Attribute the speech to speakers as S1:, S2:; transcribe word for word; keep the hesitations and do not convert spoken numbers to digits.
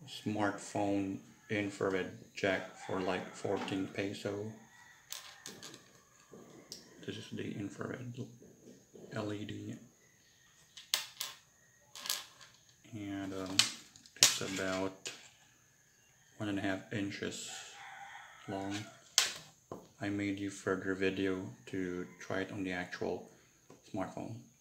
S1: smartphone infrared jack for like fourteen peso. This is the infrared L E D, and um, it's about one and a half inches long. I made you further video to try it on the actual smartphone.